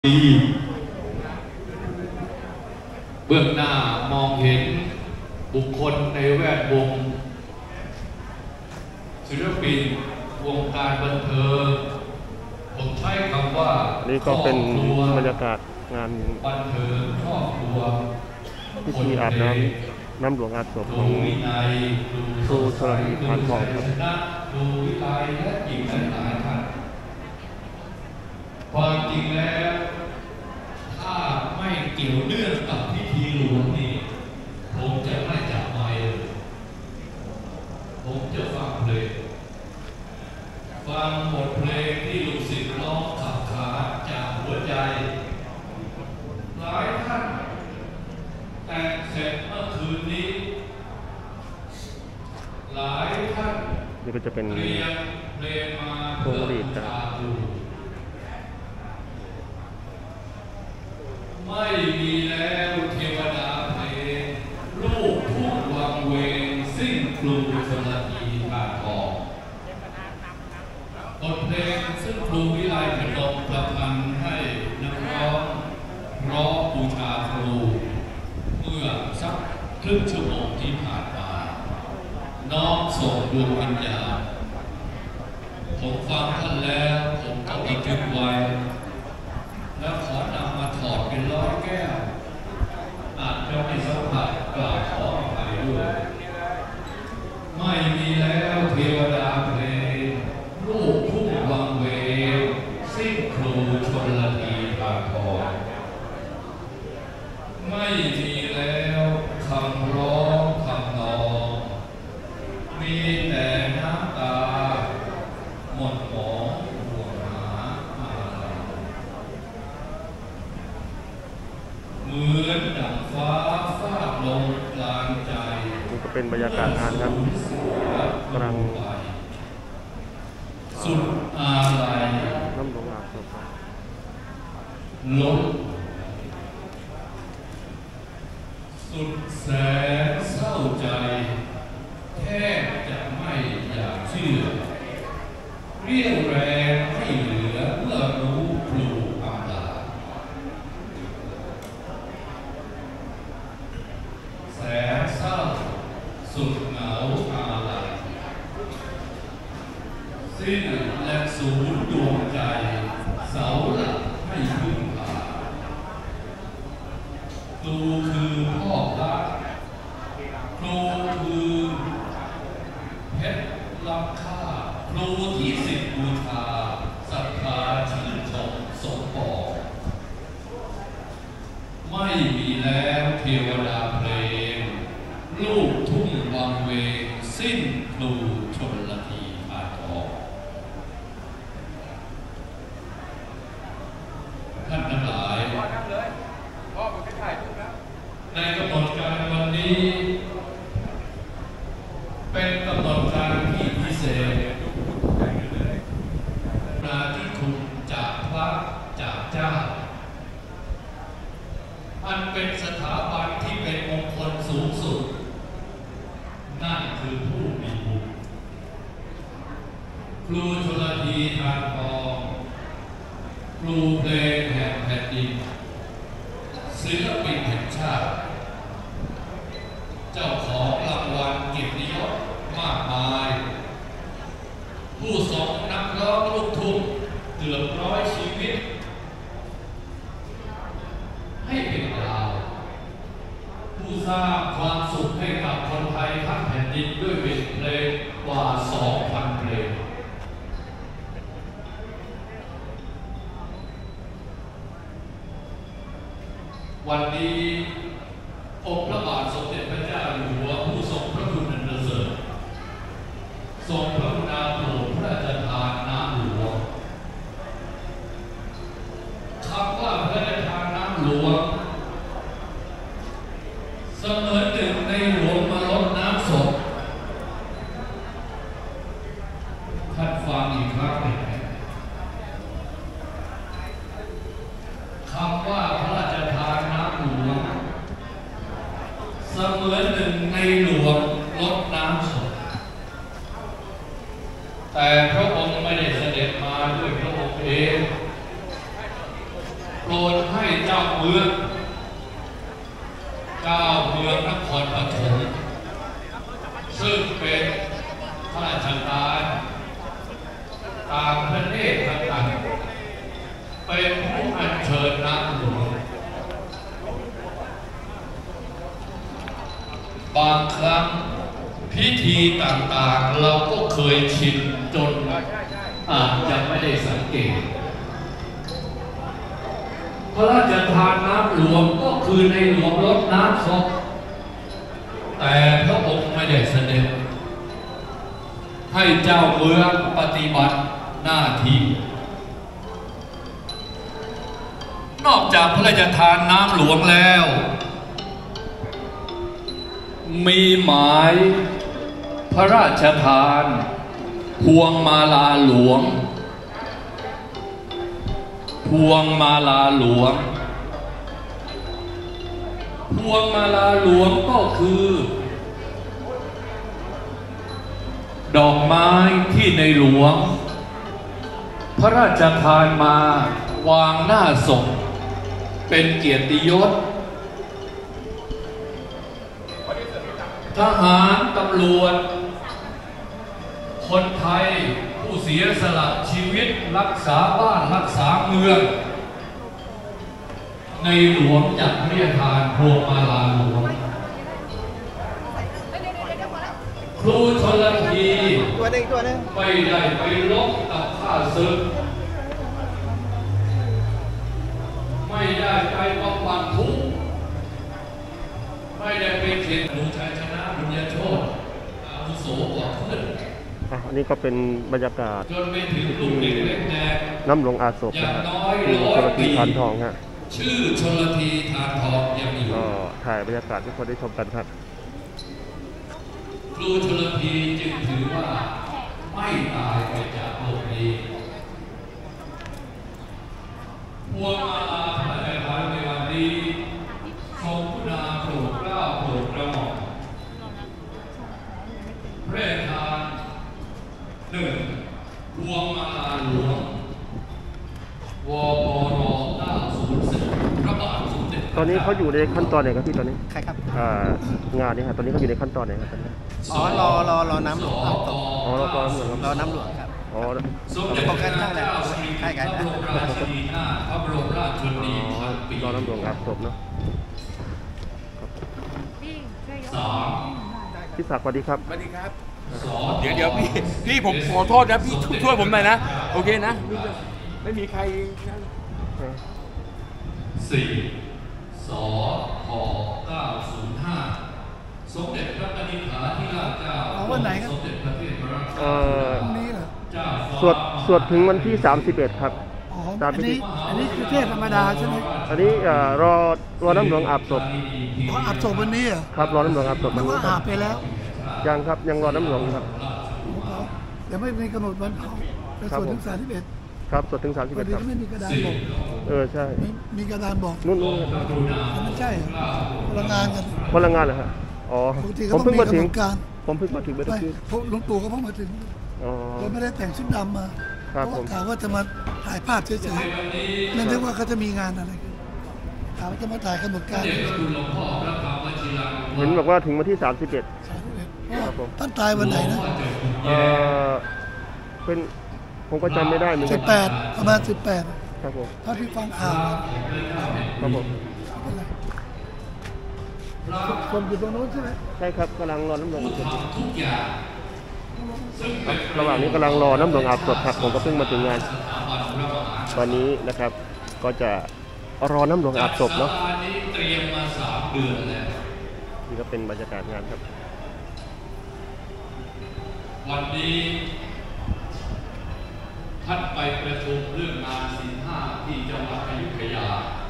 เบื้องหน้ามองเห็นบุคคลในแวดวงศิลปินวงการบันเทิงผมใช้คำว่านี่ก็เป็นบรรยากาศงานบันเทิงครอบครัวพิธีอาบน้ำหลวงอาบศพของครูชลธี พานทองครับครูวิไลและหญิงหลายท่านความจริงแล้วถ้าไม่เกี่ยวเนื่องกับพิธีหลวงนี่ผมจะไม่จับไมค์เลยผมจะฟังเพลงฟังบทเพลงที่ลูกศิษย์ร้องขับขานจากหัวใจหลายท่านแต่งเสร็จเมื่อคืนนี้หลายท่านนี่ก็จะเป็นเตรียมเพลงมาพวงหลีดครับไม่มีแล้วเทวดาเพลงลูกทุ่งวังเวงสิ้นครูชลธีพานทองบทเพลงซึ่งครูวิไลพนมประพันธ์ให้นักร้องร้องบูชาครูเมื่อสักครึ่งชั่วโมงที่ผ่านมาน้อมส่งดวงวิญญาณผมฟังท่านแล้วผมก็บันทึกไว้แล้วขอนำมาถอดเป็นร้อยแก้วอาจจะไม่สัมผัสกล่าวขออภัยด้วยไม่มีแล้วเทวดาเพลงลูกทุ่งวังเวงสิ้นครูชลธีพานทองไม่มีแล้วคำร้องคำนองมีแต่น้ำตาหมดหมองห่วงหาอะไรเหมือนดังฟ้าฟาดลงกลางใจนี่ก็เป็นบรรยากาศงานครับกำลังสุดอาลัยน้ำหลวงอาบศพล้นสุดแสนเศร้าใจแทบจะไม่อยากเชื่อเรี่ยวแรงไม่เหลือเมื่อรู้ครูอำลาแสนเศร้าสุดเหงาอาลัยสิ้นและสูญดวงใจเสาหลักให้พึ่งพาครูคือพ่อพระครูคือเพชรล้ำค่าครูที่ศิษย์บูชาศรัทธาชื่นชมสมปองไม่มีแล้วเทวดาเพลงลูกทุ่งวังเวงสิ้นครูชลธีพานทองท่านทั้งหลายในกำหนดการวันนี้เป็นกำหนดการที่พิเศษนาที่คุณจากพระจากเจ้าอันเป็นสถาบันที่เป็นมงคลสูงสุดนั่นคือผู้มีบุญครูชลธีพานทองครูเพลงแห่งแผ่นดินศิลปินแห่งชาติเจ้าของรางวัลเกียรติยศมากมายผู้ทรงนักร้องลูกทุ่งเกือบร้อยชีวิตให้เป็นดาวผู้สร้างความสุขให้กับคนไทยทั้งแผ่นดินด้วยบทเพลงกว่า 2,000 เพลงวันนี้องค์พระบาทสมเด็จพระเจ้าอยู่หัวผู้ทรงพระคุณอันประเสริฐทรงพระกรุณาโปรดพระราชทานน้ำหลวงคำว่าพระราชทานน้ำหลวงเสมือนหนึ่งในหลวงมารดน้ำศพท่านฟังอีกครั้งหนึ่งคำว่าพระราชทานน้ำหลวงเสมือนหนึ่งในหลวงรดน้ำศพแต่พระองค์ไม่ได้เสด็จมาด้วยพระองค์เองพรดให้เจ้าเมืองนครปฐมซึ่งเป็นข้าราชการต่างประเทศต่างๆเป็นผู้อัญเชิญน้ำหลวงบางครั้งพิธีต่างๆเราก็เคยชินจนอาจจะไม่ได้สังเกตพระราชทานน้ำหลวงก็คือในหลวงรดน้ำศพแต่พระองค์ไม่ได้เสด็จให้เจ้าเมืองปฏิบัติหน้าที่นอกจากพระราชทานน้ำหลวงแล้วมีหมายพระราชทานพวงมาลาหลวงพวงมาลาหลวงก็คือดอกไม้ที่ในหลวงพระราชทานมาวางหน้าศพเป็นเกียรติยศทหารตำรวจคนไทยผู้เสียสละชีวิตรักษาบ้านรักษาเมืองในหลวงจัดพระราชทานพวงมาลาหลวงครูชลธีไม่ได้ไปรบกับข้าศึกไม่ได้ไปบำบัดทุกข์ไม่ได้ไปเขียนดูชัยชนะบุญญาโชติอาวุโสกว่าเพื่อนอันนี้ก็เป็นบรรยากาศจนไปถึงลูกเด็กเล็กแดงน้ำหลวงอาศพนะครับที่ชลธีทานทองฮะชื่อชลธีทานทองยังอยู่ถ่ายบรรยากาศทุกคนได้ชมกันครับครูชลธีจึงถือว่าไม่ตายไปจากโลกนี้พวงมาลาพระราชทานในวันนี้ทรงพระนามโปรดเกล้าโปรดกระหม่อมพระราชทาน1พวงมาลาหลวงวปร904พระบาทสมเด็จตอนนี้เขาอยู่ในขั้นตอนไหนครับพี่ตอนนี้ใครครับงานนี้ครับตอนนี้เขาอยู่ในขั้นตอนไหนครับตอนนี้รอน้ำหลวงรอน้ำหลวงครับสมเด็จพระเจ้าพระบรมราชินีนาถพระบรมราชชนนีพันปีรอน้ำหลวงอาบศพเนาะพี่ศักดิ์สวัสดีครับสวัสดีครับเดี๋ยวพี่ผมขอโทษนะพี่ช่วยผมหน่อยนะโอเคนะไม่มีใคร 4 สพ905สมเด็จพระนิธิธิราชเจ้าสมเด็จพระเทพรัตนนี้เหรอสวดถึงวันที่31ครับอันนี้คือเทศธรรมดาใช่ไหมอันนี้รอน้ำหลวงอาบศพอาบศพวันนี้เหรอครับรอน้ำหลวงอาบศพมันอาบไปแล้วยังครับยังรอน้ำหลวงครับยังไม่มีกำหนดวันเผาแต่สวดถึง31 ครับสวดถึง31 ครับไม่มีกระดานบอกใช่มีกระดานบอกนู่นมันใช่พลังงานกันพลังงานเหรอฮะผมเพิ่งมาถึงเมื่อกี้หลวงปู่ก็เพิ่งมาถึงเราไม่ได้แต่งชุดดำมาเพราะกล่าวว่าจะมาถ่ายภาพเฉยๆนั่นเรียกว่าเขาจะมีงานอะไรกันกล่าวว่าจะมาถ่ายกำหนดการเห็นบอกว่าถึงวันที่31 ท่านตายวันไหนนะเป็นผมก็จำไม่ได้เหมือนกัน 18ประมาณ18 ครับผมถ้าที่ฟังข่าวครับผมคนอยู่ตรงโน้นใช่ไหมใช่ครับกำลังรอน้ำหลวงอาบศพระหว่างนี้กำลังรอน้ำหลวงอาบศพครับผมก็เพิ่งมาถึงงานตอนนี้นะครับก็จะรอน้ำหลวงอาบศพเนาะนี่ก็เป็นบรรยากาศงานครับวันนี้ท่านไปประชุมเรื่องงานศีล 5ที่จังหวัดอยุธยา